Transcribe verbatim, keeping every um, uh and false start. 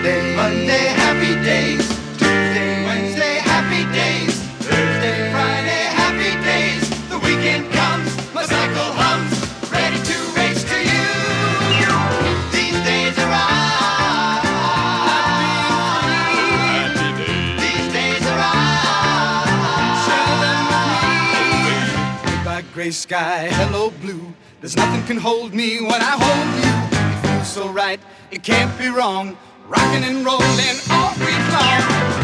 Monday, Monday, happy days. Tuesday, Wednesday, happy days. Thursday, Friday, happy days. The weekend comes, my cycle hums, ready to race to you. These days are right. Happy days. These days are right. Share them with me. Goodbye, gray sky, hello, blue. There's nothing can hold me when I hold you. It feels so right, it can't be wrong. Rocking and rolling all week long.